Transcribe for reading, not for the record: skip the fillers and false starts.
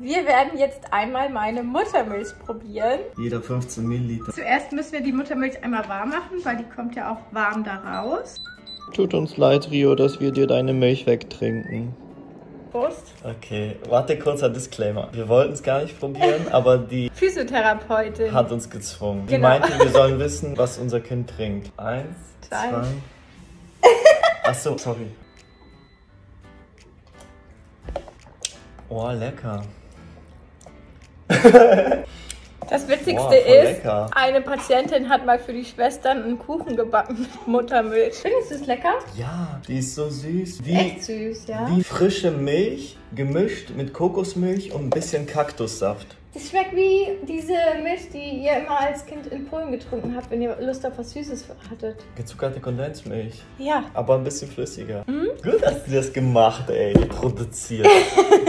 Wir werden jetzt einmal meine Muttermilch probieren. Jeder 15 Milliliter. Zuerst müssen wir die Muttermilch einmal warm machen, weil die kommt ja auch warm da raus. Tut uns leid, Rio, dass wir dir deine Milch wegtrinken. Prost. Okay, warte, kurzer Disclaimer. Wir wollten es gar nicht probieren, aber die Physiotherapeutin hat uns gezwungen. Die Genau. meinte, wir sollen wissen, was unser Kind trinkt. 1, 2. Achso, sorry. Oh, lecker. Das Witzigste Boah, voll ist, lecker. eine Patientin hat mal für die Schwestern einen Kuchen gebacken mit Muttermilch. Findest du es lecker? Ja, die ist so süß. Echt süß, ja. Wie frische Milch gemischt mit Kokosmilch und ein bisschen Kaktussaft. Das schmeckt wie diese Milch, die ihr immer als Kind in Polen getrunken habt, wenn ihr Lust auf was Süßes hattet. Gezuckerte Kondensmilch. Ja. Aber ein bisschen flüssiger. Gut hast du das gemacht, ey. Produziert.